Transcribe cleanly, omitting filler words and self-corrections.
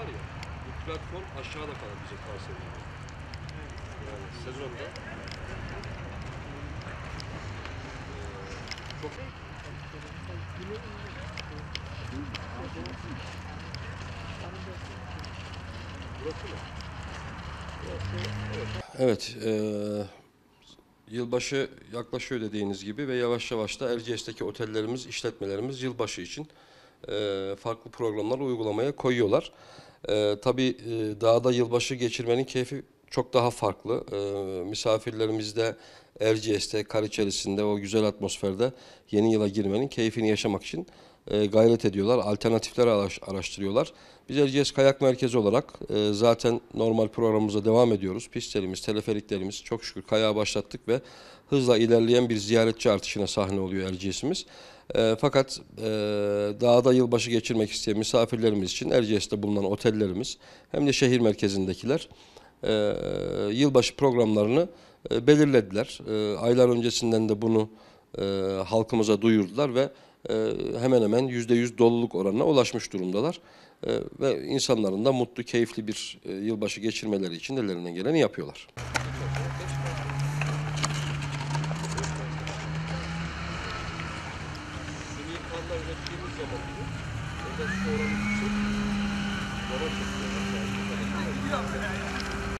var ya, bu platform aşağıda kalır bize Kayseri'de. Yani sezonda çok burası mı? Evet, yılbaşı yaklaşıyor dediğiniz gibi ve yavaş yavaş da Erciyes'teki otellerimiz, işletmelerimiz yılbaşı için farklı programlar uygulamaya koyuyorlar. Tabii dağda yılbaşı geçirmenin keyfi çok daha farklı. Misafirlerimiz de Erciyes'te, kar içerisinde o güzel atmosferde yeni yıla girmenin keyfini yaşamak için gayret ediyorlar. Alternatifleri araştırıyorlar. Biz Erciyes Kayak Merkezi olarak zaten normal programımıza devam ediyoruz. Pistlerimiz, teleferiklerimiz çok şükür kayağı başlattık ve hızla ilerleyen bir ziyaretçi artışına sahne oluyor Erciyes'imiz. Fakat dağda yılbaşı geçirmek isteyen misafirlerimiz için Erciyes'te bulunan otellerimiz hem de şehir merkezindekiler yılbaşı programlarını belirlediler. Aylar öncesinden de bunu halkımıza duyurdular ve hemen hemen %100 doluluk oranına ulaşmış durumdalar. Ve insanların da mutlu, keyifli bir yılbaşı geçirmeleri için ellerinden geleni yapıyorlar. İmkanlar ürettiğimiz zaman bunu, orada sonrası için yola çekiyorlar.